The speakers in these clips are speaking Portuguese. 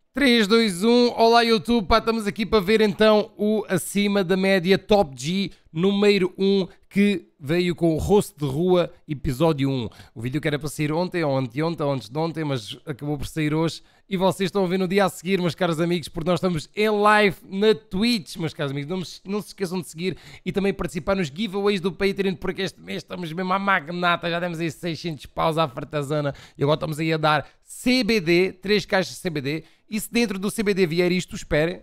3, 2, 1, olá YouTube, pá, estamos aqui para ver então o Acima da Média Top G número 1 que veio com o Rosto de Rua, episódio 1. O vídeo que era para sair ontem, ou anteontem, ou antes de ontem, mas acabou por sair hoje. E vocês estão a ver no dia a seguir, meus caros amigos, porque nós estamos em live na Twitch, meus caros amigos. Não se esqueçam de seguir e também participar nos giveaways do Patreon, porque este mês estamos mesmo à magnata, já demos aí 600 paus à fartazana e agora estamos aí a dar CBD, 3 caixas de CBD. E se dentro do CBD vier isto, esperem.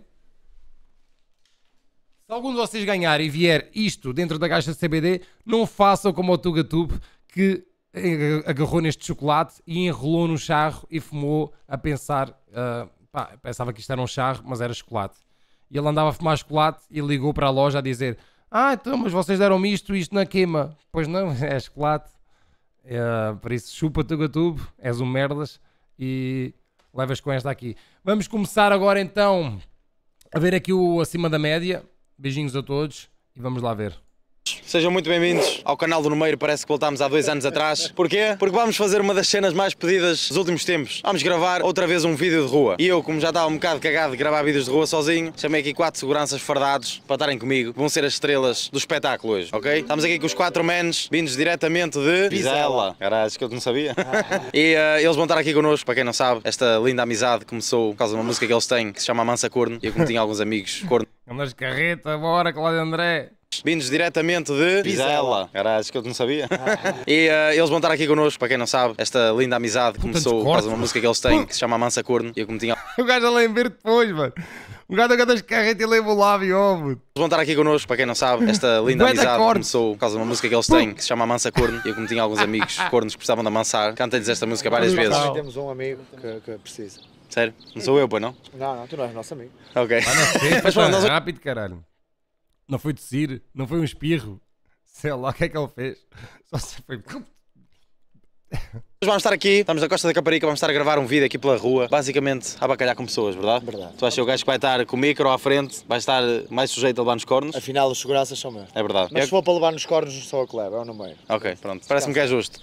Se algum de vocês ganhar e vier isto dentro da caixa de CBD, não façam como o Tugatube, que agarrou neste chocolate e enrolou no charro e fumou a pensar, pensava que isto era um charro, mas era chocolate. E ele andava a fumar chocolate e ligou para a loja a dizer: então, mas vocês deram-me isto na queima. Pois não, é chocolate. Por isso, chupa Tugatube, és um merdas e levas com esta aqui. Vamos começar agora então a ver aqui o Acima da Média. Beijinhos a todos e vamos lá ver. Sejam muito bem-vindos ao canal do Numeiro, parece que voltámos há 2 anos atrás. Porquê? Porque vamos fazer uma das cenas mais pedidas dos últimos tempos. Vamos gravar outra vez um vídeo de rua. E eu, como já estava um bocado cagado de gravar vídeos de rua sozinho, chamei aqui 4 seguranças fardados para estarem comigo. Vão ser as estrelas do espetáculo hoje, ok? Estamos aqui com os 4 manos, vindos diretamente de Vizela. Caralho, que eu não sabia. E eles vão estar aqui connosco, para quem não sabe. Esta linda amizade começou por causa de uma música que eles têm, que se chama Mansa Corno. E eu, como tinha alguns amigos corno. Andas carreta, bora, Cláudio André. Vindos diretamente de Vizela. Caralho, que eu não sabia. E eles vão estar aqui connosco, para quem não sabe. Esta linda amizade começou por causa de uma música que eles têm, que se chama Mansa Corno. E eu, como tinha... O gajo a lembrar depois, mano. O gajo a das carretas e leva o lábio, óbvio. Eles vão estar aqui connosco, para quem não sabe. Esta linda amizade começou por causa de uma música que eles têm, que se chama Mansa Corno. E eu, como tinha alguns amigos cornos que precisavam de amansar, cantei-lhes esta música várias vezes. Nós temos um amigo que precisa. Sério? Não sou eu, pois não? Não, tu não és nosso amigo. Ok. Mas pronto, rápido, caralho. Não foi tossir, não foi um espirro. Sei lá o que é que ele fez. Só se foi... Vamos estar aqui, estamos na Costa da Caparica, vamos estar a gravar um vídeo aqui pela rua, basicamente a bacalhar com pessoas, verdade? Verdade. Tu achas que o gajo que vai estar com o micro à frente vai estar mais sujeito a levar nos cornos? Afinal, os seguranças são meus. É verdade. Mas se for para levar nos cornos, não sou eu que levo, é o Numeiro. Ok, pronto. Parece-me que é justo.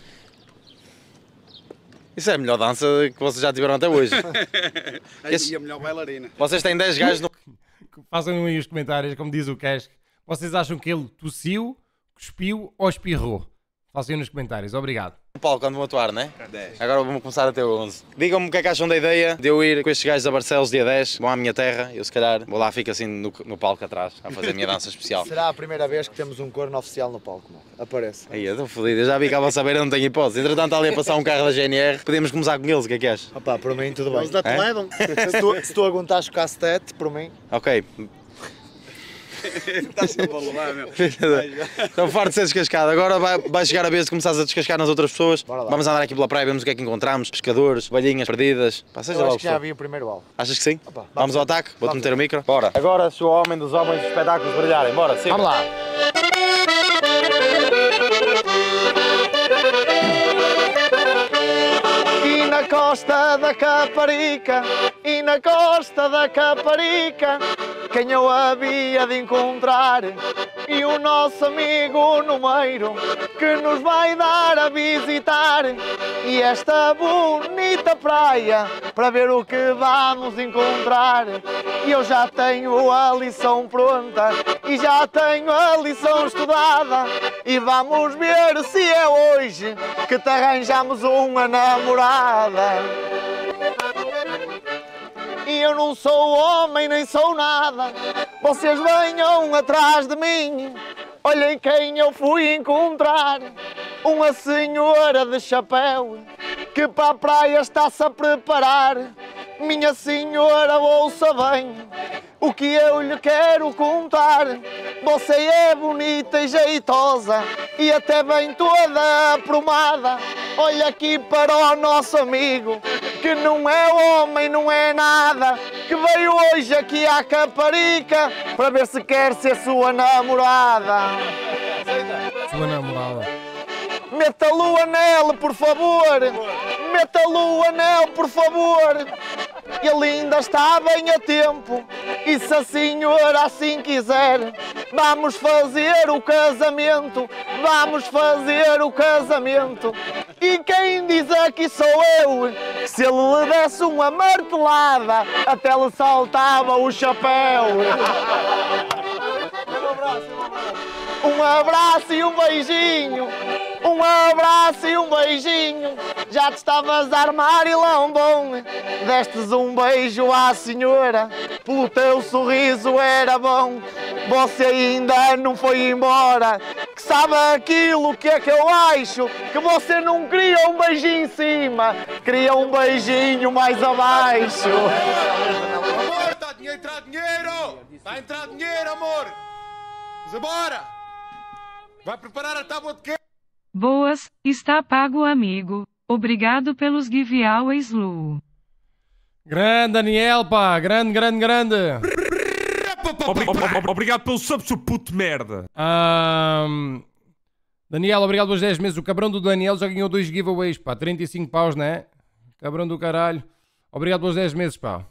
Isso é a melhor dança que vocês já tiveram até hoje. E a melhor bailarina. Vocês têm 10 gajos no... Façam aí os comentários, como diz o Casque. Vocês acham que ele tossiu, cuspiu ou espirrou? Façam aí nos comentários, obrigado. palco quando vão atuar, não é? 10. Agora vamos começar a ter 11. Digam-me o que é que acham da ideia de eu ir com estes gajos a Barcelos dia 10, vão à minha terra, eu se calhar vou lá, fico assim no palco atrás, a fazer a minha dança especial. Será a primeira vez que temos um corno oficial no palco, mano. Aparece. Aí, eu estou fodido, eu já vi que a saber, eu não tenho hipótese. Entretanto, está ali a passar um carro da GNR, podemos começar com eles, o que é que achas? Opá, por mim tudo bem. Eles te levam. Se tu aguentares o cacetete, por mim. Ok. Estás sempre a levar, meu. Estou farto de ser descascado. Agora vai chegar a vez de começares a descascar nas outras pessoas. Bora lá. Vamos andar aqui pela praia, vemos o que é que encontramos. Pescadores, velhinhas perdidas. Pá, seja Eu lá acho o que que já for. vi o primeiro alvo. Achas que sim? Opa, Vamos ao ataque? Vou-te vamos. meter o micro. Bora. Agora sou o homem dos homens dos espetáculos brilharem. Bora, sim. Vamos lá. E na costa da Caparica, e na costa da Caparica, quem eu havia de encontrar? E o nosso amigo Numeiro, que nos vai dar a visitar. E esta bonita praia, para ver o que vamos encontrar. E eu já tenho a lição pronta, e já tenho a lição estudada. E vamos ver se é hoje que te arranjamos uma namorada. E eu não sou homem nem sou nada, vocês venham atrás de mim. Olhem quem eu fui encontrar, uma senhora de chapéu, que para a praia está-se a preparar. Minha senhora, ouça bem o que eu lhe quero contar. Você é bonita e jeitosa e até bem toda aprumada. Olha aqui para o nosso amigo, que não é homem, não é nada, que veio hoje aqui à Caparica para ver se quer ser sua namorada. Sua namorada. Meta-lhe o anel, por favor. Meta-lhe o anel, por favor. ele ainda está bem a tempo. E se a senhora assim quiser, vamos fazer o casamento. Vamos fazer o casamento. E quem diz aqui sou eu, que se ele lhe desse uma martelada, até lhe saltava o chapéu. Um abraço e um beijinho. Um abraço e um beijinho. Já te estavas a armar e lambom. Destes um beijo à senhora, pelo teu sorriso era bom. Você ainda não foi embora, que sabe aquilo que é que eu acho? Que você não queria um beijinho em cima, queria um beijinho mais abaixo. Amor, está a entrar dinheiro! Está a entrar dinheiro, amor! Vamos embora! Vai preparar a tábua de quê? Boas, está pago, amigo. Obrigado pelos giveaways, Lu. Grande, Daniel, pá. Grande. Obrigado pelo sub, seu puto de merda. Daniel, obrigado pelos 10 meses. O cabrão do Daniel já ganhou 2 giveaways, pá. 35 paus, né? Cabrão do caralho. Obrigado pelos 10 meses, pá.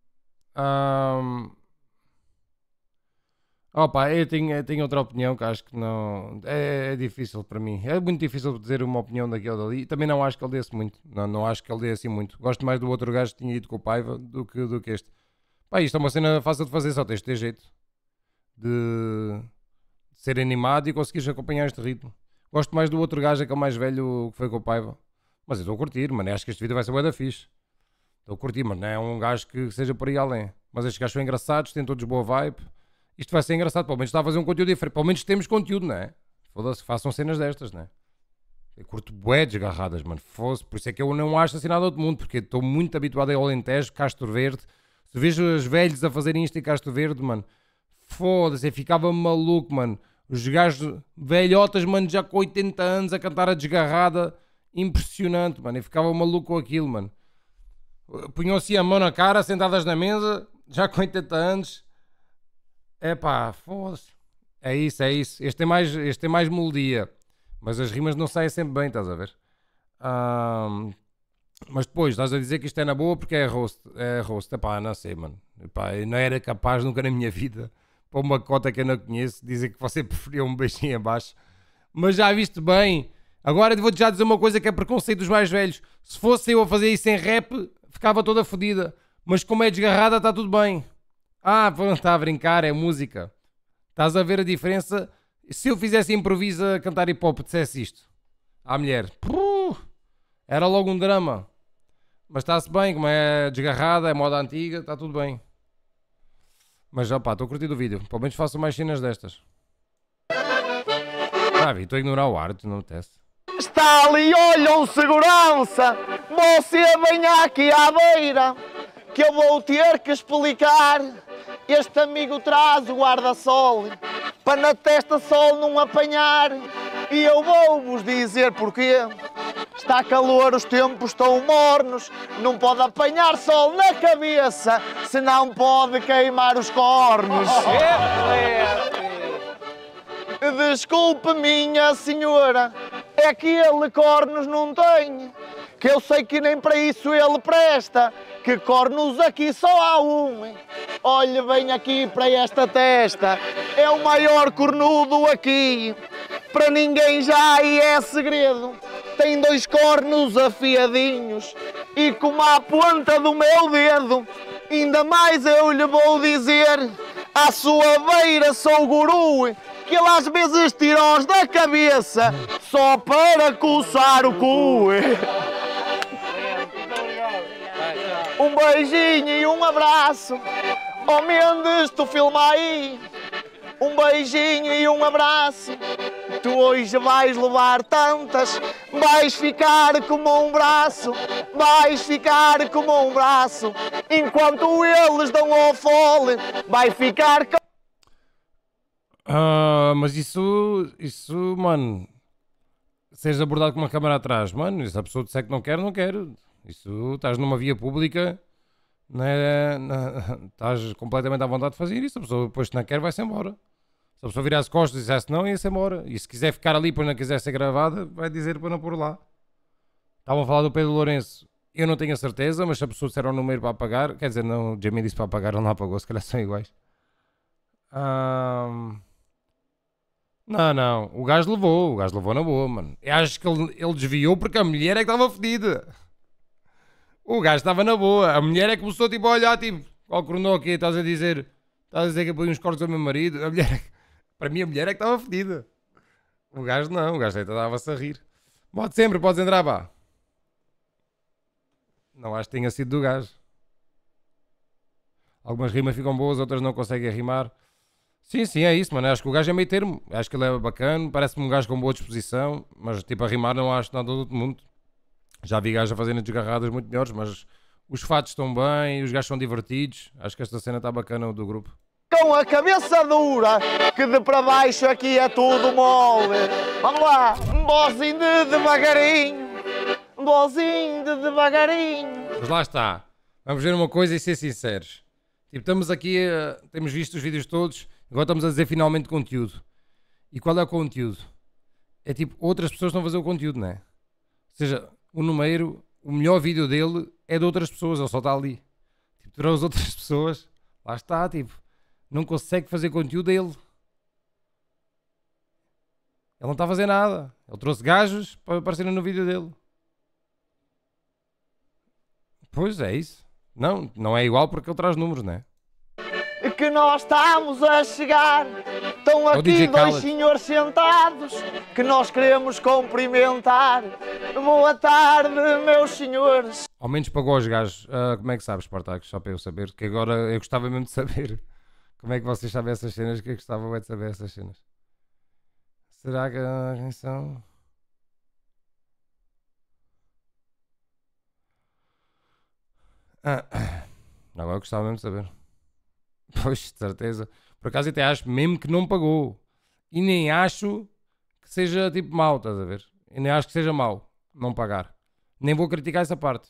Opa, eu tenho outra opinião que acho que não... É difícil para mim. É muito difícil dizer uma opinião daquele dali. Também não acho que ele desse muito. Não acho que ele dê assim muito. Gosto mais do outro gajo que tinha ido com o Paiva do que este. Pá, isto é uma cena fácil de fazer, só tens de ter jeito de ser animado e conseguires acompanhar este ritmo. Gosto mais do outro gajo, aquele mais velho que foi com o Paiva. Mas eu estou a curtir, mano. Acho que este vídeo vai ser bué da fixe. Estou a curtir, mas não é um gajo que seja por aí além. Mas estes gajos são engraçados, têm todos boa vibe. Isto vai ser engraçado, pelo menos está a fazer um conteúdo diferente. Pelo menos temos conteúdo, não é? Foda-se, façam cenas destas, não é? Eu curto bué desgarradas, mano. Fosse. Por isso é que eu não acho assim nada do outro mundo, porque estou muito habituado a Alentejo, Castro Verde. Se vejo os velhos a fazerem isto em Castro Verde, mano, foda-se, eu ficava maluco, mano. Os gajos velhotas, mano, já com 80 anos a cantar a desgarrada, impressionante, mano. Eu ficava maluco com aquilo, mano. Punham-se a mão na cara, sentadas na mesa, já com 80 anos. É pá, foda-se. É isso. Este tem mais melodia. Mas as rimas não saem sempre bem, estás a ver? Mas depois estás a dizer que isto é na boa porque é roast. É roast. Epá, não sei, mano. Epá, eu não era capaz nunca na minha vida, para uma cota que eu não conheço, dizer que você preferia um beijinho abaixo. Mas já viste bem. Agora vou-te já dizer uma coisa que é preconceito dos mais velhos. Se fosse eu a fazer isso em rap, ficava toda fodida. Mas como é desgarrada, está tudo bem. Está a brincar, é música. Estás a ver a diferença? Se eu fizesse improviso a cantar hip hop, dissesse isto à mulher, era logo um drama. Mas está-se bem, como é desgarrada, é moda antiga, está tudo bem. Mas opá, estou a curtir o vídeo. Pelo menos faço mais cenas destas. Estou a ignorar o ar, tu não teste. Está ali, olha um segurança. Você venha aqui à beira, que eu vou ter que explicar. Este amigo traz o guarda-sol, para na testa sol não apanhar. E eu vou-vos dizer porquê. Está calor, os tempos estão mornos, não pode apanhar sol na cabeça, senão pode queimar os cornos. Desculpe, minha senhora, é que ele cornos não tem, que eu sei que nem para isso ele presta, que cornos aqui só há um. Olhe bem aqui para esta testa, é o maior cornudo aqui, para ninguém já aí é segredo. Tem 2 cornos afiadinhos e como a ponta do meu dedo. Ainda mais eu lhe vou dizer, à sua beira sou guru, que ele às vezes tira-os da cabeça só para coçar o cu. Um beijinho e um abraço. Oh Mendes, tu filma aí. Um beijinho e um abraço. Tu hoje vais levar tantas, vais ficar como um braço, vais ficar como um braço. Enquanto eles dão ao fole, vai ficar... Mas isso, mano, seres abordado com uma câmera atrás, mano, se a pessoa disser que não quer, não quer. Isso, estás numa via pública, né, estás completamente à vontade de fazer isso. A pessoa depois que não quer, vai-se embora. Se a pessoa virasse costas e dissesse não, ia-se embora. E se quiser ficar ali, depois não quiser ser gravada, vai dizer para não pôr lá. Estavam a falar do Pedro Lourenço. Eu não tenho a certeza, mas se a pessoa disser o número para apagar, quer dizer, não, o Jamie disse para apagar, ele não apagou, se calhar são iguais. Não, o gajo levou na boa, mano. Eu acho que ele desviou porque a mulher é que estava fedida. O gajo estava na boa, a mulher é que começou tipo, a olhar, tipo, ao cronou aqui, estás a dizer que eu ponho uns cortes ao meu marido. Para mim a mulher é que estava fedida. O gajo não, o gajo até estava-se a rir. Pode sempre, podes entrar, pá. Não acho que tenha sido do gajo. Algumas rimas ficam boas, outras não conseguem rimar. Sim, é isso, mano. Acho que o gajo é meio termo. Acho que ele é bacana, parece-me um gajo com boa disposição, mas tipo a rimar não acho nada do outro mundo. Já vi gajos a fazerem desgarradas muito melhores, mas os fatos estão bem, os gajos são divertidos. Acho que esta cena está bacana do grupo. Com a cabeça dura, que de para baixo aqui é tudo mole. Vamos lá, um bozinho de devagarinho, um bozinho de devagarinho. Mas lá está. Vamos ver uma coisa e ser sinceros. Tipo, estamos aqui, temos visto os vídeos todos, agora estamos a dizer finalmente conteúdo. E qual é o conteúdo? É tipo, outras pessoas estão a fazer o conteúdo, não é? Ou seja, o Numeiro, o melhor vídeo dele é de outras pessoas, ele só está ali. Tipo, para as outras pessoas, lá está, tipo, não consegue fazer conteúdo dele. Ele não está a fazer nada. Ele trouxe gajos para aparecerem no vídeo dele. Pois é isso. Não é igual porque ele traz números, não é? Que nós estamos a chegar. Estão É o DJ aqui dois Khaled. senhores sentados que nós queremos cumprimentar. Boa tarde, meus senhores. Ao menos pagou aos gajos. Como é que sabes, Spartacus? Só para eu saber. Que agora eu gostava mesmo de saber. Como é que vocês sabem essas cenas? Que eu gostava de saber essas cenas. Será que quem são? Agora eu gostava mesmo de saber. Pois, de certeza. Por acaso até acho mesmo que não pagou. E nem acho que seja tipo mau, estás a ver? E nem acho que seja mau não pagar. Nem vou criticar essa parte.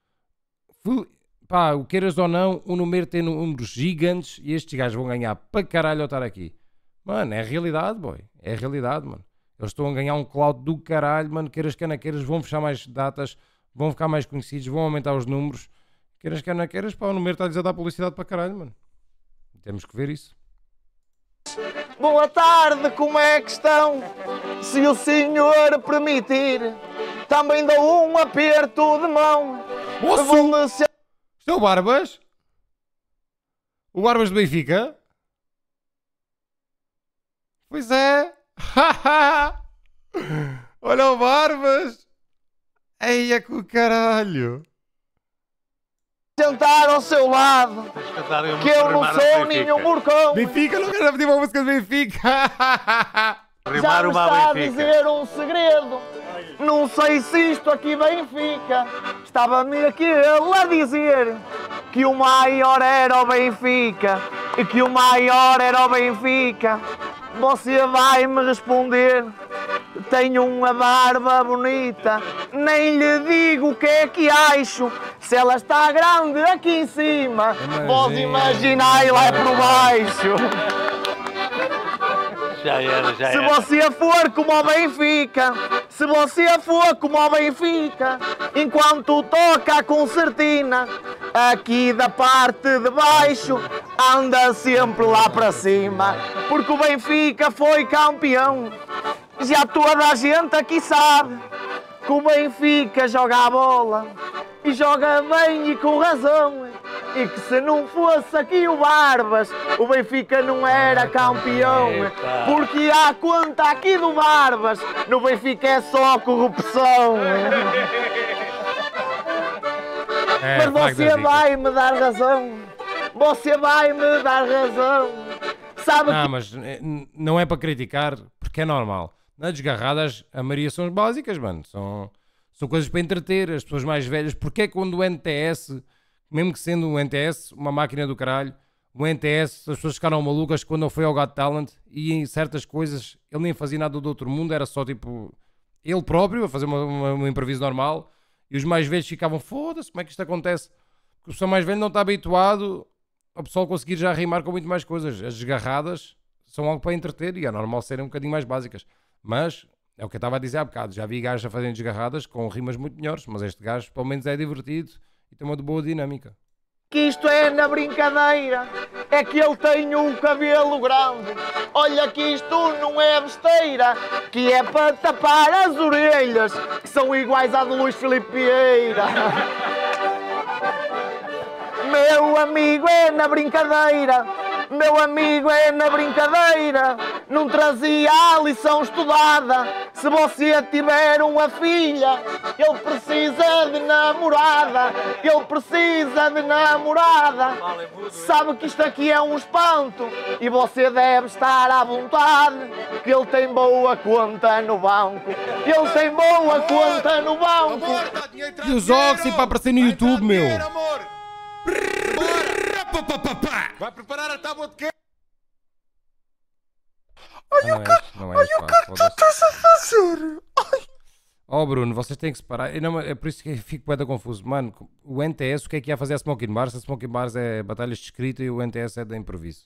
Pá, o queiras ou não, o número tem números gigantes e estes gajos vão ganhar para caralho ao estar aqui. Mano, é a realidade, boy. É a realidade, mano. Eles estão a ganhar um clout do caralho, mano. Queiras que não queiras, vão fechar mais datas, vão ficar mais conhecidos, vão aumentar os números. Queiras que não queiras, pá, o número está a dar publicidade para caralho, mano. Temos que ver isso. Boa tarde, como é que estão? Se o senhor permitir, também dou um aperto de mão. Moço! Vou-me ser- Isto é o Barbas? O Barbas do Benfica? Pois é! Olha o Barbas! Eia com o caralho! sentar ao seu lado, que eu não sou nenhum murcão. Benfica, não quero pedir uma música do Benfica! Já me está a dizer um segredo. Não sei se isto aqui Benfica. Estava-me aquele a dizer que o maior era o Benfica e que o maior era o Benfica. Você vai me responder: tenho uma barba bonita, nem lhe digo o que é que acho. Se ela está grande aqui em cima, vós imaginai lá por baixo. Já era. Se você for como o Benfica, se você for como o Benfica, enquanto toca a concertina, aqui da parte de baixo, anda sempre lá para cima, porque o Benfica foi campeão. Já toda a gente aqui sabe que o Benfica joga a bola e joga bem e com razão. E que se não fosse aqui o Barbas, o Benfica não era campeão. Porque há conta aqui do Barbas, no Benfica é só corrupção. Mas você vai me dar razão. Você vai me dar razão. Sabe Não, que... mas não é para criticar, porque é normal. Nas desgarradas, a maioria são as básicas, mano. São coisas para entreter as pessoas mais velhas. Porque é quando o NTS, mesmo que sendo um NTS, uma máquina do caralho, o NTS, as pessoas ficaram malucas quando ele foi ao Got Talent e em certas coisas ele nem fazia nada do outro mundo, era só tipo ele próprio a fazer um improviso normal e os mais velhos ficavam, foda-se, como é que isto acontece? Porque o pessoal mais velho não está habituado ao pessoal conseguir já rimar com muito mais coisas. As desgarradas são algo para entreter e é normal serem um bocadinho mais básicas. Mas É o que eu estava a dizer há bocado. Já vi gajos a fazerem desgarradas com rimas muito melhores, mas este gajo pelo menos é divertido e tem uma boa dinâmica. Que isto é na brincadeira, é que ele tem um cabelo grande. Olha que isto não é besteira, que é para tapar as orelhas, que são iguais à de Luís Filipe Vieira. Meu amigo é na brincadeira, meu amigo é na brincadeira, não trazia a lição estudada. Se você tiver uma filha, ele precisa de namorada, ele precisa de namorada. Sabe que isto aqui é um espanto e você deve estar à vontade, que ele tem boa conta no banco, ele tem boa conta no banco. E os Oxy para aparecer no YouTube, meu. Vai preparar a tábua de quê? Olha o que tu estás a fazer. Oh Bruno, vocês têm que se parar. É por isso que eu fico bem confuso. Mano, o NTS, o que é que ia fazer a Smoking Bars? A Smoking Bars é batalhas de escrita e o NTS é de improviso.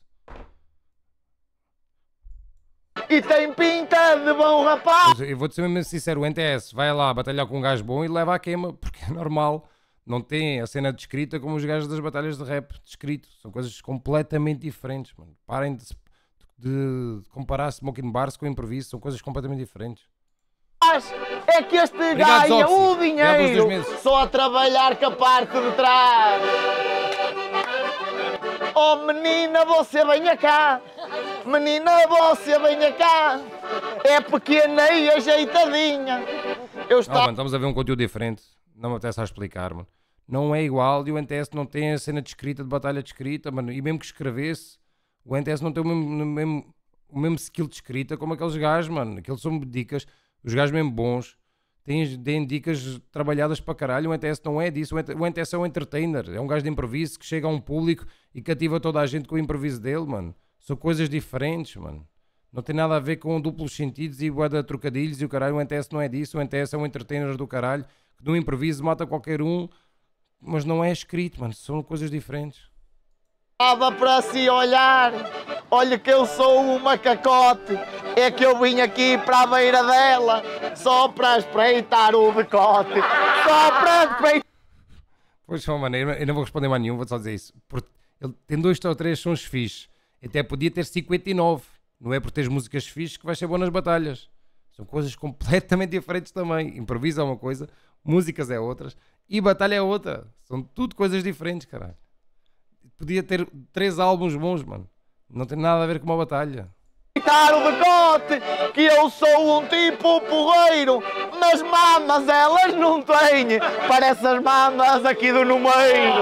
E tem pinta de bom rapaz. Eu vou-te ser mesmo sincero, o NTS vai lá batalhar com um gajo bom e leva à queima, porque é normal. Não tem a cena de escrita como os gajos das batalhas de rap de escrito. São coisas completamente diferentes, mano. Parem de comparar Smoking Bars com improviso. São coisas completamente diferentes. É que este Obrigado, ganha Zoxy. o dinheiro só a trabalhar com a parte de trás. Oh menina, você venha cá. Menina, você venha cá. É pequena e ajeitadinha. Mano, estamos a ver um conteúdo diferente. Não me apetece a explicar, mano. Não é igual e o NTS não tem a cena de escrita, de batalha de escrita, mano. E mesmo que escrevesse, o NTS não tem o mesmo skill de escrita como aqueles gajos, mano. Aqueles são dicas, os gajos mesmo bons, têm dicas trabalhadas para caralho. O NTS não é disso. O NTS é um entertainer, é um gajo de improviso que chega a um público e cativa toda a gente com o improviso dele, mano. São coisas diferentes, mano. Não tem nada a ver com duplos sentidos e bué de trocadilhos e o caralho. O NTS não é disso. O NTS é um entertainer do caralho que no improviso mata qualquer um, mas não é escrito, mano. São coisas diferentes. Estava para se olhar, olha que eu sou um macacote, é que eu vim aqui para a beira dela, só para espreitar o decote, só para espreitar... Pois só, mano, eu não vou responder mais nenhum, vou só dizer isso. Porque ele tem 2 ou 3 sons fixes, até podia ter 59, não é por teres músicas fixes que vais ser bom nas batalhas. São coisas completamente diferentes também. Improviso é uma coisa, músicas é outras e batalha é outra. São tudo coisas diferentes, caralho. Podia ter 3 álbuns bons, mano. Não tem nada a ver com uma batalha. O decote, que eu sou um tipo porreiro, mas mamas elas não têm, parece as mamas aqui do Numeiro.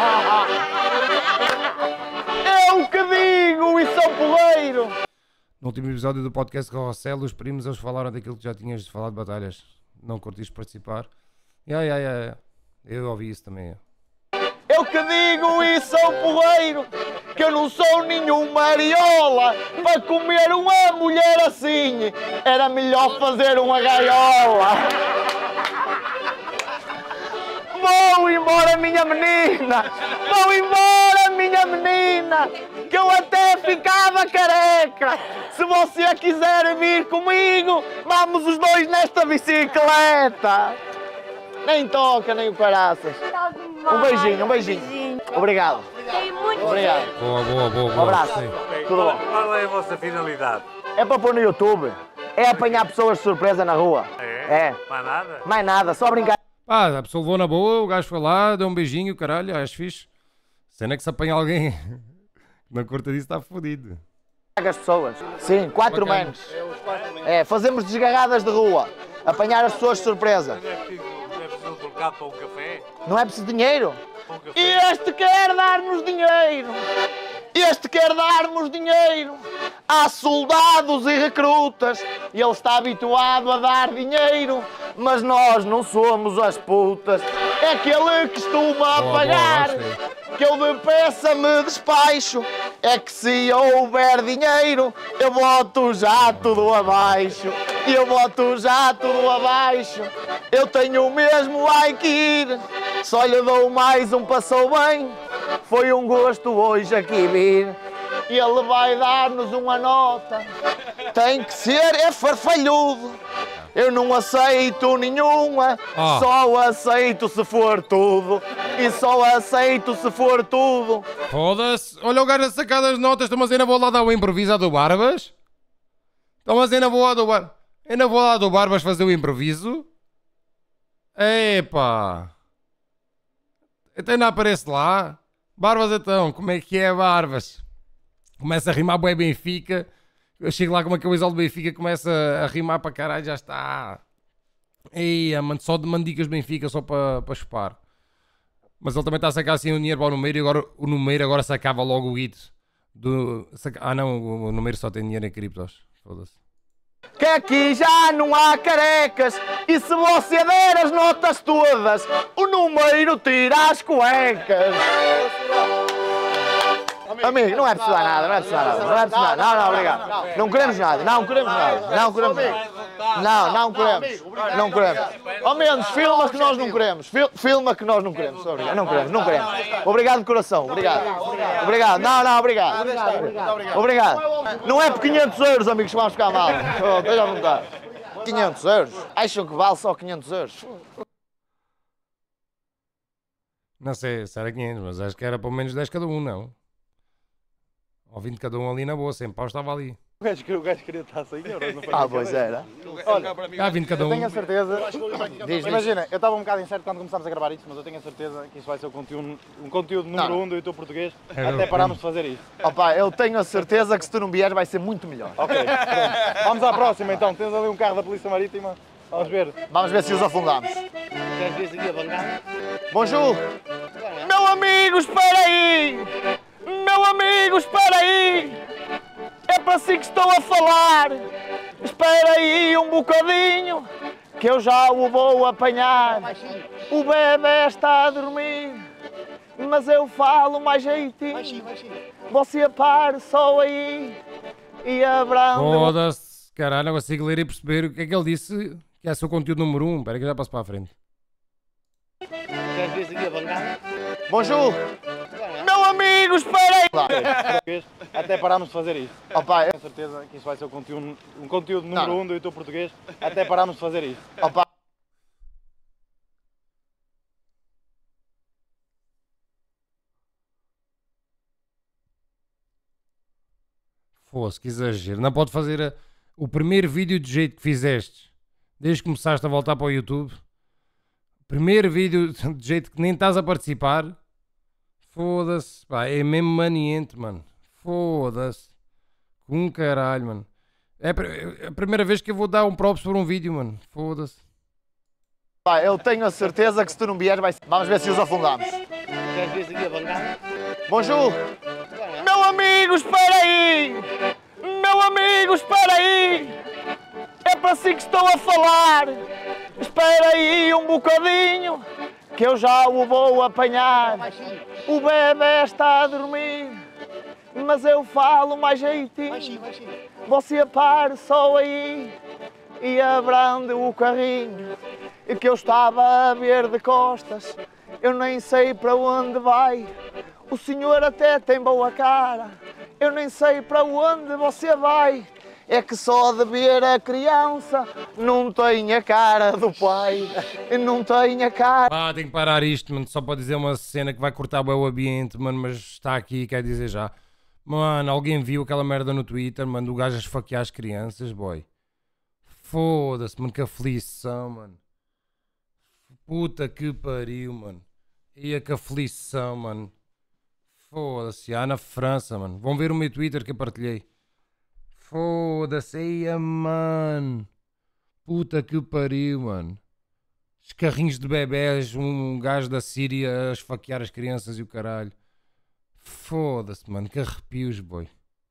Eu que digo e sou porreiro. No último episódio do podcast Carrossel, os primos eles falaram daquilo que já tinhas falado de batalhas. Não curtiste participar? Eu ouvi isso também. Eu que digo e sou porreiro, que eu não sou nenhum mariola. Para comer uma mulher assim, era melhor fazer uma gaiola. Vou embora, minha menina, vou embora, minha menina, que eu até ficava careca. Se você quiser vir comigo, vamos os dois nesta bicicleta. Nem toca, nem o caraças. Um beijinho, um beijinho. Obrigado. Obrigado. Boa. Um abraço. Tudo bom? Qual é a vossa finalidade? É para pôr no YouTube. É apanhar pessoas de surpresa na rua. É. Mais nada? Mais nada, só brincar. A pessoa levou na boa, o gajo foi lá, deu um beijinho, caralho, acho fixe. Cena que se apanha alguém na curta disso está fodido. As pessoas. Sim, 4 manos. É, fazemos desgarradas de rua. Apanhar as pessoas de surpresa. Não é preciso trocar para um café? Não é preciso dinheiro? Um E este quer dar-nos dinheiro. Este quer dar-nos dinheiro. Há soldados e recrutas e ele está habituado a dar dinheiro, mas nós não somos as putas. É aquele que costuma pagar, que eu depressa-me despacho. É que se houver dinheiro, eu boto já tudo abaixo. Eu boto já tudo abaixo. Eu tenho mesmo que ir, só lhe dou mais um passou bem. Foi um gosto hoje aqui vir. Ele vai dar-nos uma nota. Tem que ser farfalhudo. Eu não aceito nenhuma, só aceito se for tudo. E só aceito se for tudo. Foda-se. Olha o gajo a sacar das notas. Estão mas ainda vou lá dar o improviso do Barbas. Estão mas ainda vou lá do Barbas. Ainda vou lá do Barbas fazer o improviso. Epá. Então ainda aparece lá. Barbas então. Como é que é, Barbas? Começa a rimar bué Benfica. Eu chego lá com uma camisola do Benfica, começa a rimar para caralho, já está. Eia, mano, só de mandicas Benfica, só para chupar. Mas ele também está a sacar assim o dinheiro para o Numeiro e agora o Numeiro agora sacava logo o guito. Ah não, o Numeiro só tem dinheiro em criptos. Foda-se. Que aqui já não há carecas. E se você der as notas todas, o Numeiro tira as cuecas. Amigo, não é preciso nada, não é preciso nada, não é preciso nada, não, obrigado. Não queremos nada, não queremos nada, não queremos nada. Não queremos, não queremos. Ao menos filma que nós não queremos, filma que nós não queremos, obrigado, não queremos, não queremos. Obrigado de coração, obrigado. Obrigado, não, obrigado. Obrigado. Não é por 500 euros, amigos, que vamos ficar mal. Esteja à vontade. 500 euros? Acham que vale só 500 euros? Não sei se era 500, mas acho que era pelo menos 10 cada um, não? Ou 20 cada um ali na boa, 100 pau estava ali. O gajo queria estar 100 euros, não foi? Ah, pois era. Olha, 20 cada um. Eu tenho a certeza, imagina, eu estava um bocado incerto quando começámos a gravar isto, mas eu tenho a certeza que isto vai ser um conteúdo número 1 do YouTube português, até parámos de fazer isto. Opa, eu tenho a certeza que se tu não vieres vai ser muito melhor. Ok, pronto. Vamos à próxima então, tens ali um carro da Polícia Marítima, vamos ver. Vamos ver se os afundamos. Bonjour! Meu amigo, espera aí! Meu amigo, espera aí! É para si que estou a falar! Espera aí um bocadinho, que eu já o vou apanhar. O bebê está a dormir, mas eu falo mais jeitinho. Você pare só aí e abranda. Foda-se, caralho, não consigo ler e perceber o que é que ele disse, que é o seu conteúdo número 1. Espera que eu já passo para a frente. Bonjour! Meu amigo, espera aí! Até parámos de fazer isto. Opa, tenho certeza que isto vai ser um conteúdo número 1 do YouTube português, até parámos de fazer isto. Opa. Fosse, que exagero. Não pode fazer o primeiro vídeo do jeito que fizeste, desde que começaste a voltar para o YouTube. Primeiro vídeo de jeito que nem estás a participar. Foda-se, pá, é mesmo maniente, mano. Foda-se. Com caralho, mano. É a primeira vez que eu vou dar um props por um vídeo, mano. Foda-se. Pá, eu tenho a certeza que se tu não vieres vai ser... Vamos ver se os afundamos. Bonjour! Meu amigo, espera aí! Meu amigo, espera aí! É para si que estou a falar! Espera aí um bocadinho, que eu já o vou apanhar. O bebê está a dormir, mas eu falo mais jeitinho. Você pare só aí e abrande o carrinho, que eu estava a ver de costas. Eu nem sei para onde vai. O senhor até tem boa cara. Eu nem sei para onde você vai. É que só de ver a criança não tem a cara do pai, não tem a cara... Pá, tenho que parar isto, mano, só para dizer uma cena que vai cortar bem o ambiente, mano, mas está aqui, quer dizer já. Mano, alguém viu aquela merda no Twitter, mano, do gajo a esfaquear as crianças, boy. Foda-se, mano, que aflição, mano. Puta que pariu, mano. E que aflição, mano. Foda-se, na França, mano. Vão ver o meu Twitter que eu partilhei. Foda-se, eia, mano. Puta que pariu, mano. Os carrinhos de bebés, um gajo da Síria a esfaquear as crianças e o caralho. Foda-se, mano, que arrepios, boy.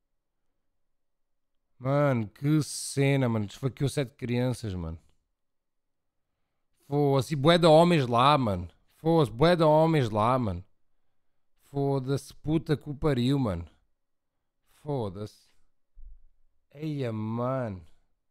Mano, que cena, mano. Esfaqueou 7 crianças, mano. Foda-se, bué de homens lá, mano. Foda-se, bué de homens lá, mano. Foda-se, puta que pariu, mano. Foda-se. Eia, mano.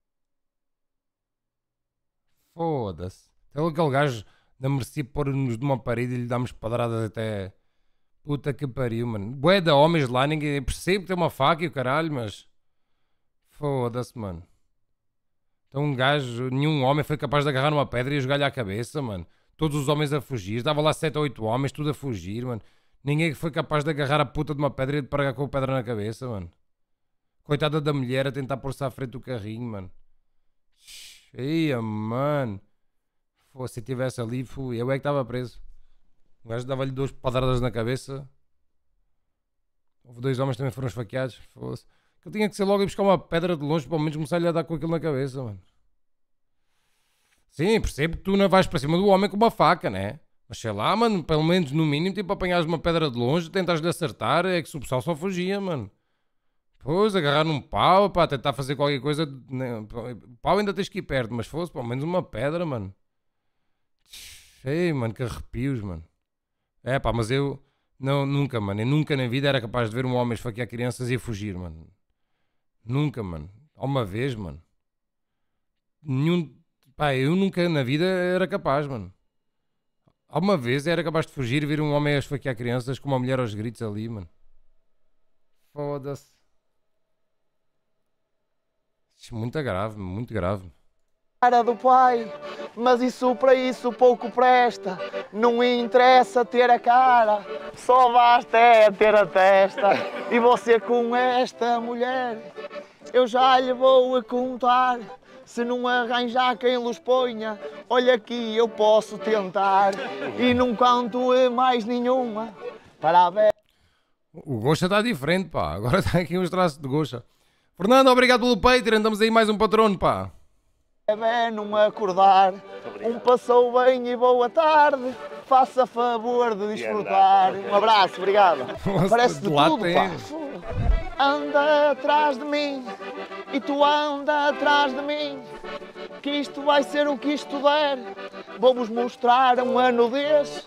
Foda-se. Até aquele gajo da merecia pôr-nos de uma parede e lhe damos padradas até... Puta que pariu, mano. Bué de homens lá, ninguém percebe que tem uma faca e o caralho, mas... Foda-se, mano. Então um gajo, nenhum homem foi capaz de agarrar numa pedra e jogar-lhe à cabeça, mano. Todos os homens a fugir. Estava lá 7 ou 8 homens, tudo a fugir, mano. Ninguém foi capaz de agarrar a puta de uma pedra e de parar com a pedra na cabeça, mano. Coitada da mulher a tentar pôr-se à frente do carrinho, mano. Eia, mano. Se eu estivesse ali, eu é que estava preso. O gajo dava-lhe 2 padradas na cabeça. Houve 2 homens que também foram esfaqueados. Fosse. Eu tinha que ser logo ir buscar uma pedra de longe, pelo menos começar-lhe a dar com aquilo na cabeça, mano. Sim, percebo que tu não vais para cima do homem com uma faca, né? Mas sei lá, mano, pelo menos no mínimo, tipo, apanhares uma pedra de longe, tentas-lhe acertar, é que se o pessoal só fugia, mano. Pois, agarrar num pau, pá, tentar fazer qualquer coisa, né? O pau ainda tens que ir perto, mas fosse pelo menos uma pedra, mano. Ei, mano, que arrepios, mano. É pá, mas eu nunca, mano, eu nunca na vida era capaz de ver um homem esfaquear crianças e fugir, mano. Nunca, mano. Há uma vez, mano. Pá, eu nunca na vida era capaz, mano. Há uma vez era capaz de fugir e ver um homem a esfaquear crianças com uma mulher aos gritos ali, mano. Foda-se. Isso é muito grave, muito grave. Cara do pai, mas isso para isso pouco presta. Não interessa ter a cara, só basta é ter a testa. E você com esta mulher, eu já lhe vou a contar. Se não arranjar quem lhes ponha, olha aqui eu posso tentar. E não canto mais nenhuma para a ver. O Goxa está diferente, pá. Agora está aqui uns traços de Goxa. Fernando, obrigado pelo Patreon. Andamos aí mais um patrono, pá. É não acordar, passou bem e boa tarde, faça favor de desfrutar. Um abraço, obrigado. Parece de tudo, pá. Anda atrás de mim e tu anda atrás de mim, que isto vai ser o que isto der. Vou-vos mostrar uma nudez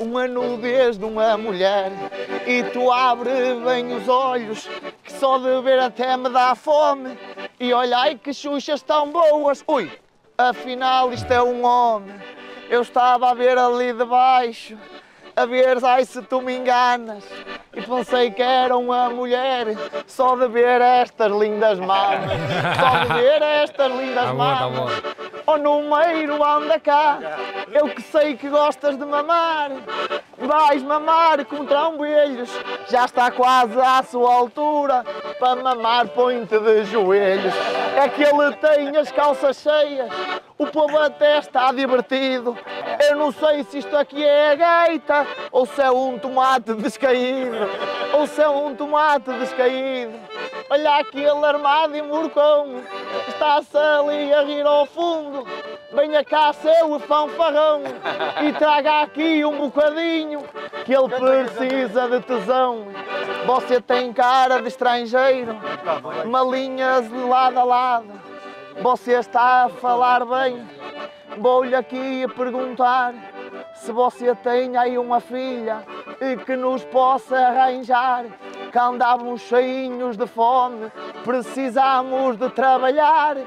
de uma mulher. E tu abre bem os olhos, que só de ver até me dá fome. E olha aí que xuxas tão boas. Ui, afinal isto é um homem. Eu estava a ver ali de baixo, a ver, ai se tu me enganas. E pensei que era uma mulher, só de ver estas lindas mamas. Só de ver estas lindas mamas. Oh número, anda cá, eu que sei que gostas de mamar. Vais mamar com trambolhos, já está quase à sua altura. Para mamar põe-te de joelhos. É que ele tem as calças cheias, o povo até está divertido. Eu não sei se isto aqui é a gaita, ou se é um tomate descaído. Ou se é um tomate descaído. Olha aquele armado e murcão, está-se ali a rir ao fundo. Venha cá seu fanfarrão e traga aqui um bocadinho, que ele precisa de tesão. Você tem cara de estrangeiro, malinhas de lado a lado. Você está a falar bem, vou-lhe aqui perguntar se você tem aí uma filha e que nos possa arranjar. Que andávamos cheinhos de fome, precisamos de trabalhar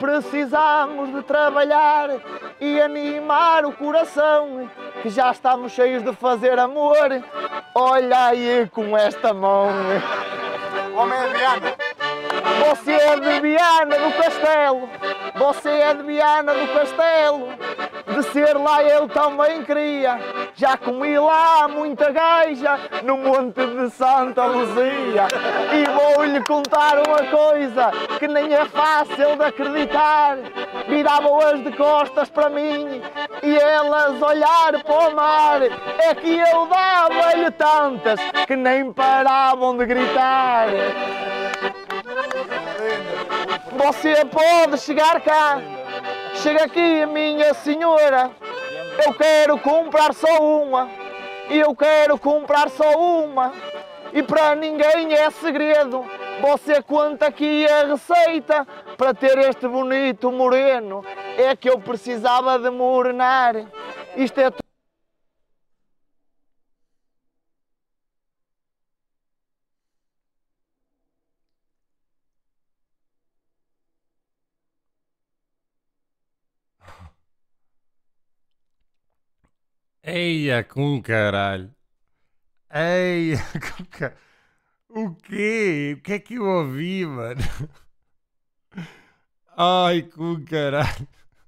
e animar o coração, que já estamos cheios de fazer amor. Olha aí com esta mão. Homem é Viana. Você é de Viana do Castelo, você é de Viana do Castelo. De ser lá eu também queria, já comi lá muita gaja no Monte de Santa Luzia. E vou-lhe contar uma coisa que nem é fácil de acreditar. Viravam-as de costas para mim e elas olhar para o mar. É que eu dava-lhe tantas que nem paravam de gritar. Você pode chegar cá, chega aqui minha senhora, eu quero comprar só uma, e para ninguém é segredo, você conta aqui a receita, para ter este bonito moreno, é que eu precisava de morenar, isto é tudo. Eia com caralho. Eia com caralho. O quê? O que é que eu ouvi, mano? Ai, com caralho.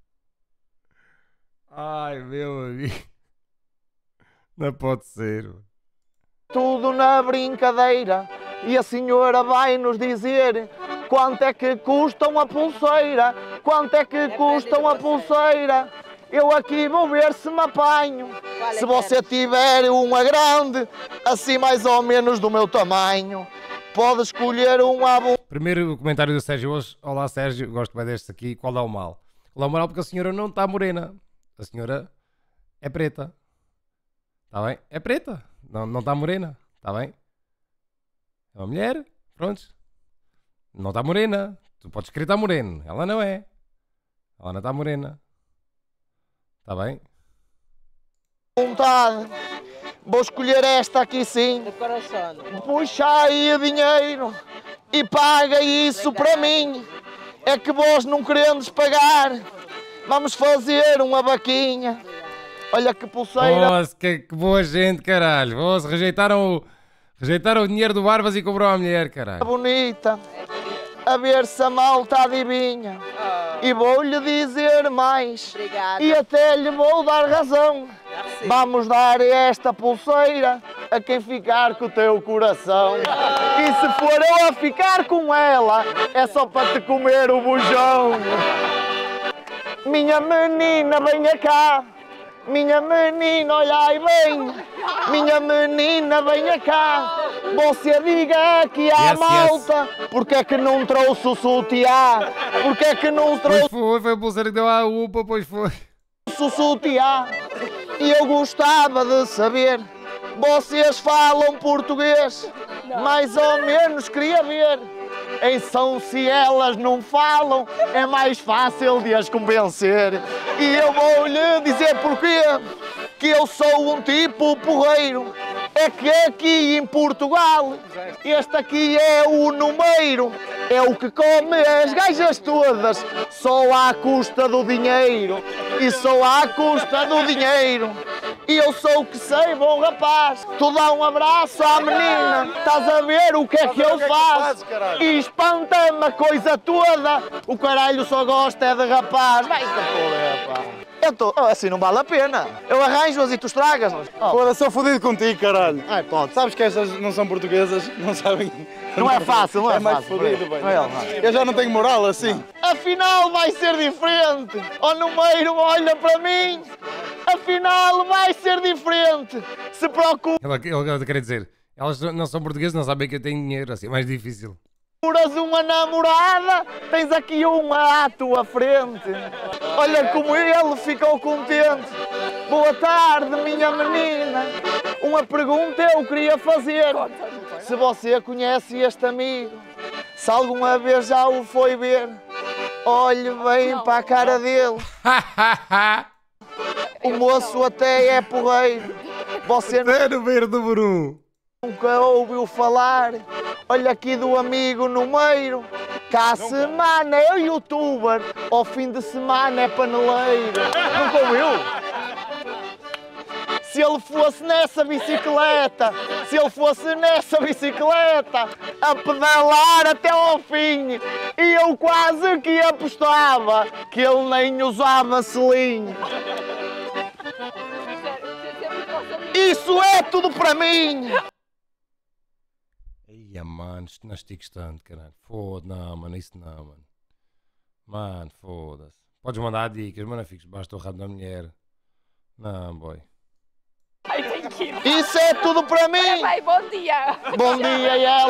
Ai, meu amigo. Não pode ser, mano. Tudo na brincadeira. E a senhora vai nos dizer quanto é que custa uma pulseira. Quanto é que custa uma pulseira? Eu aqui vou ver se me apanho. Se você tiver uma grande, assim mais ou menos do meu tamanho, pode escolher uma... Primeiro comentário do Sérgio hoje. Olá, Sérgio, gosto bem deste aqui. Qual é o mal? Qual é o mal? Porque a senhora não está morena. A senhora é preta. Está bem? É preta. Não está morena. Está bem? É uma mulher. Pronto. Não está morena. Tu podes querer estar moreno. Ela não é. Ela não está morena. Está bem? Vontade. Vou escolher esta aqui sim. Puxa aí o dinheiro e paga isso para mim. É que vós não querendes pagar. Vamos fazer uma vaquinha. Olha que pulseira. Nossa, que boa gente, caralho. Nossa, rejeitaram o dinheiro do Barbas e cobrou a mulher, caralho. Bonita. A ver se a malta adivinha. E vou-lhe dizer mais. Obrigada. E até lhe vou dar razão. Vamos dar esta pulseira a quem ficar com o teu coração. E se for eu a ficar com ela, é só para te comer o bujão. Minha menina, venha cá. Minha menina, olhai bem. Minha menina, venha cá. Você diga aqui à malta. Porque é que não trouxe o sutiã? Porque é que não trouxe... Foi a pulseira que deu à UPA, pois foi. O sutiã. E eu gostava de saber, vocês falam português? Mais ou menos queria ver. Então se elas não falam, é mais fácil de as convencer. E eu vou-lhe dizer porquê. Que eu sou um tipo porreiro. É que aqui em Portugal, este aqui é o número. É o que come as gajas todas, só à custa do dinheiro. E só à custa do dinheiro. E eu sou o que sei, bom rapaz. Tu dá um abraço à menina. Estás a ver o que é que eu faço? E espanta-me a coisa toda. O caralho só gosta é de rapaz. Vai-te porra, rapaz. Assim não vale a pena. Eu arranjo-as e tu estragas-las. Foda-se, sou fodido contigo, caralho. Ai, pode. Sabes que estas não são portuguesas, não sabem... Não é fácil, não é mais fácil. fodido, bem. Não é. Eu já não tenho moral assim. Afinal vai ser diferente. O número olha para mim. Afinal vai ser diferente. Se preocupa. Ele quer dizer, elas não são portuguesas, não sabem que eu tenho dinheiro, assim é mais difícil. Procuras uma namorada, tens aqui uma à tua frente. Olha como ele ficou contente. Boa tarde, minha menina. Uma pergunta eu queria fazer. Se você conhece este amigo, se alguma vez já o foi ver, olhe bem para a cara dele. O moço até é porreiro. Você não ver número 1. Nunca ouviu falar. Olha aqui do amigo número. Cá a semana é youtuber, ao fim de semana é paneleiro. Nunca ouviu? Se ele fosse nessa bicicleta, a pedalar até ao fim, e eu quase que apostava que ele nem usava selim. Isso é tudo para mim! Ia, mano, isto não estiques tanto, caralho. Foda-se, não, mano, isso não, mano. Mano, foda-se. Podes mandar dicas, mas não fiques debaixo do rabo da mulher. Não, boy. Ai, tem que ir. Isso é tudo para mim! Vai, bom dia! Bom dia, ela!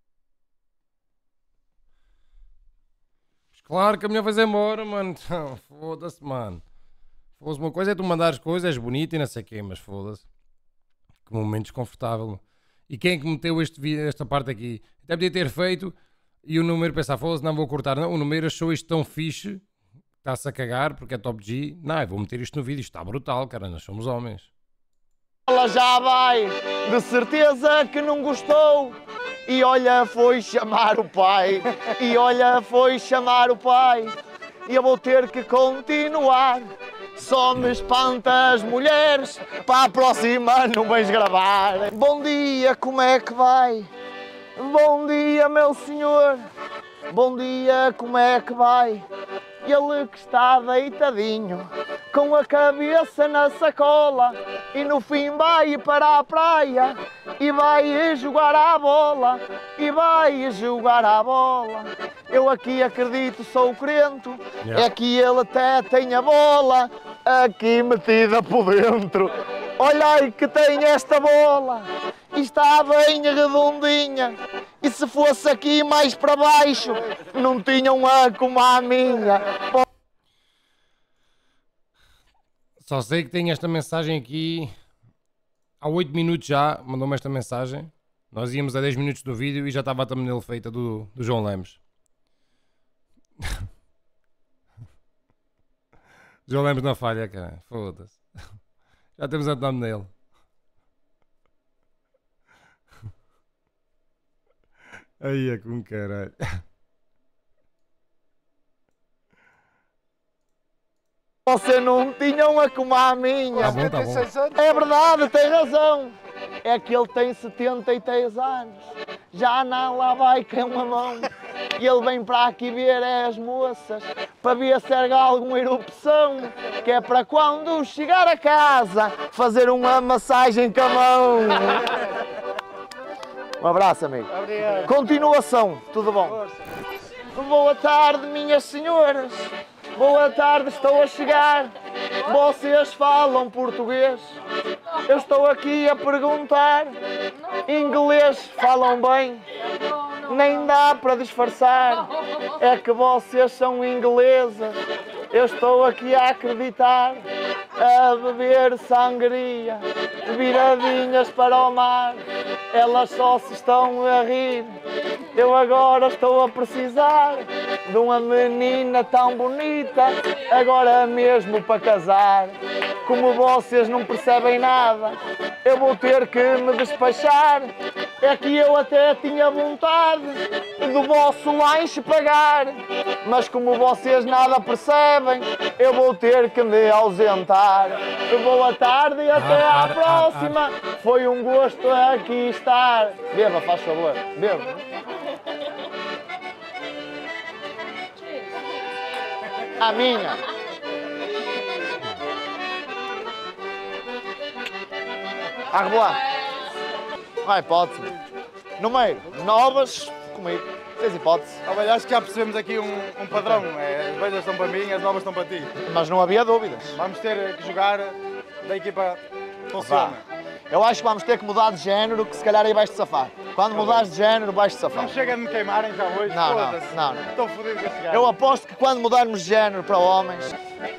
Claro que a mulher vai embora, mano. Foda-se, mano. Foda-se, uma coisa é tu mandares coisas, és bonito e não sei o quê, mas foda-se. Que momento desconfortável. E quem é que meteu esta parte aqui? Até podia ter feito e o número pensar, foda-se, não vou cortar. Não, o número achou isto tão fixe, está-se a cagar porque é top G. Não, eu vou meter isto no vídeo, isto está brutal, cara, nós somos homens. Ela já vai, de certeza que não gostou. E olha, foi chamar o pai. E eu vou ter que continuar. Só me espanta as mulheres, para a próxima não vais gravar. Bom dia, como é que vai? Bom dia, meu senhor. Bom dia, como é que vai? Ele que está deitadinho, com a cabeça na sacola, e no fim vai para a praia, e vai jogar à bola, e vai jogar à bola. Eu aqui acredito, sou crente, é que ele até tem a bola aqui metida por dentro. Olha aí que tem esta bola, e está bem redondinha, e se fosse aqui mais para baixo, não tinham uma como a minha. Só sei que tem esta mensagem aqui, há 8 minutos já, mandou-me esta mensagem. Nós íamos a 10 minutos do vídeo e já estava a thumbnail feita do João Lemos. João Lemos na falha, cara, foda-se. Já temos a thumbnail. Aí é com caralho. Você não tinha uma como a minha. Tá bom, tá bom. É verdade, tem razão. É que ele tem 73 anos. Já não lá vai com uma mão. E ele vem para aqui ver as moças, para ver se há alguma erupção, que é para quando chegar a casa fazer uma massagem com a mão. Um abraço, amigo. Obrigado. Continuação, tudo bom? Boa tarde, minhas senhoras. Boa tarde, estou a chegar. Vocês falam português? Eu estou aqui a perguntar. Inglês falam bem? Nem dá para disfarçar. É que vocês são inglesas. Eu estou aqui a acreditar. A beber sangria, viradinhas para o mar. Elas só se estão a rir. Eu agora estou a precisar de uma menina tão bonita, agora mesmo para casar. Como vocês não percebem nada, eu vou ter que me despachar. É que eu até tinha vontade do vosso lanche pagar, mas como vocês nada percebem, eu vou ter que me ausentar. Boa tarde e até à próxima. Foi um gosto aqui estar. Beba, faz favor, beba. A minha. A rebolar. Não há hipótese. No meio, novas comigo. Sem hipótese. Olha, acho que já percebemos aqui um padrão. As velhas estão para mim, as novas estão para ti. Mas não havia dúvidas. Vamos ter que jogar da equipa que funciona. Eu acho que vamos ter que mudar de género, que se calhar aí vais-te safar. Quando mudares de género, vais-te safar. Não chega a me queimarem já hoje? Não. Estou fodido com este gajo. Eu aposto que quando mudarmos de género para homens,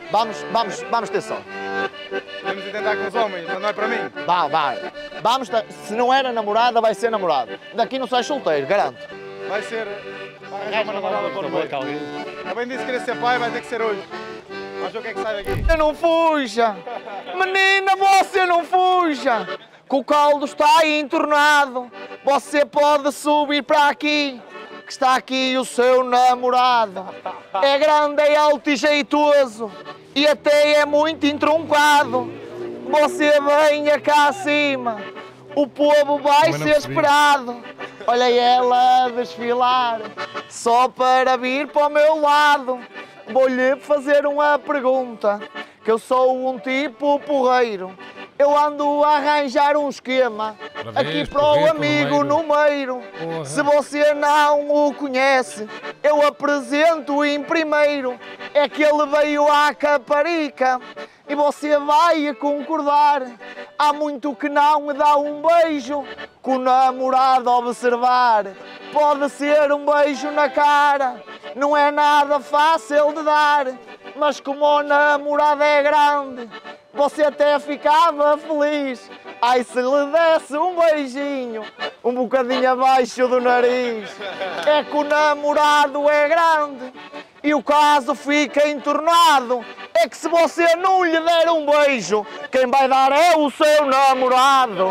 vamos ter sorte. Podemos tentar com os homens, mas não é para mim. Vai. Se não era namorada, vai ser namorado. Daqui não sai solteiro, garanto. Vai ser... Vai arranjar uma namorada para o meio. Eu bem disse que queria ser pai, vai ter que ser hoje. Vamos ver o que é que sai daqui. Não fuja! Menina, você não fuja! Que o caldo está entornado. Você pode subir para aqui, que está aqui o seu namorado. É grande, é alto e jeitoso, e até é muito entroncado. Você venha cá acima, o povo vai ser esperado. Olha ela a desfilar, só para vir para o meu lado. Vou-lhe fazer uma pergunta, que eu sou um tipo porreiro. Eu ando a arranjar um esquema aqui para o amigo Numeiro. Se você não o conhece, eu apresento em primeiro. É que ele veio à Caparica e você vai concordar. Há muito que não me dá um beijo com o namorado a observar. Pode ser um beijo na cara, não é nada fácil de dar, mas como o namorado é grande, você até ficava feliz. Ai, se lhe desse um beijinho, um bocadinho abaixo do nariz. É que o namorado é grande e o caso fica entornado. É que se você não lhe der um beijo, quem vai dar é o seu namorado.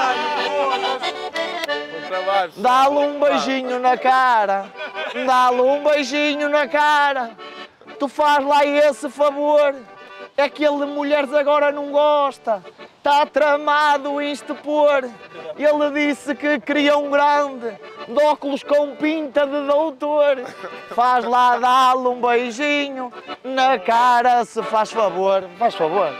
Dá-lhe um beijinho na cara, dá-lhe um beijinho na cara. Tu faz lá esse favor. É que ele de mulheres agora não gosta. está tramado isto por. Ele disse que queria um grande, de óculos com pinta de doutor. Faz lá dá-lhe um beijinho na cara, se faz favor. Faz favor.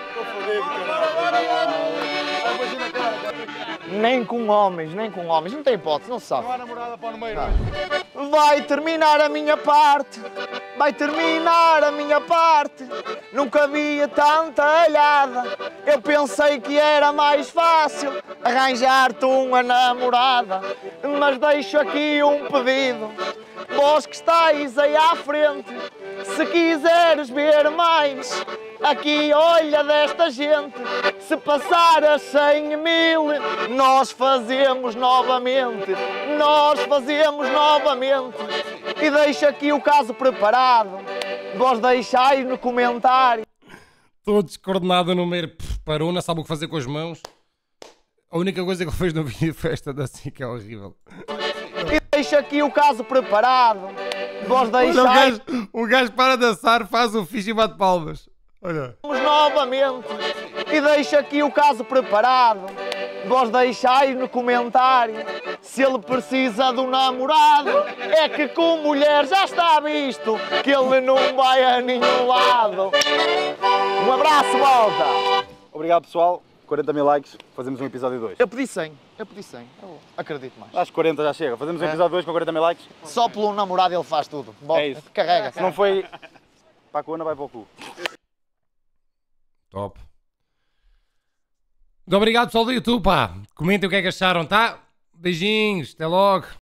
Nem com homens, não tem hipótese, não se sabe. Não há namorada para o número. Vai terminar a minha parte, vai terminar a minha parte. Nunca vi tanta alhada, eu pensei que era mais fácil arranjar-te uma namorada. Mas deixo aqui um pedido, vós que estáis aí à frente, se quiseres ver mais, aqui olha desta gente. Se passar a 100 mil, nós fazemos novamente. Nós fazemos novamente. E deixo aqui o caso preparado. Vós deixais no comentário. Todo descoordenado no meio. Parou, não sabe o que fazer com as mãos. A única coisa que ele fez no vídeo foi esta dança que é horrível. E deixo aqui o caso preparado. Vós deixais... O gajo para dançar, faz o fixe e bate palmas. Olha. Novamente. E deixo aqui o caso preparado. Vós deixais no comentário se ele precisa de um namorado. É que com mulher já está visto que ele não vai a nenhum lado. Um abraço, volta. Obrigado, pessoal. 40 mil likes, fazemos um episódio 2. Eu pedi 100. Eu acredito mais. Acho que 40 já chega. Fazemos um episódio 2 com 40 mil likes. Só pelo namorado ele faz tudo. É isso. Carrega. Se não foi para a cona, vai para o cu. Top. Muito obrigado, pessoal do YouTube, pá. Comentem o que é que acharam, tá? Beijinhos, até logo.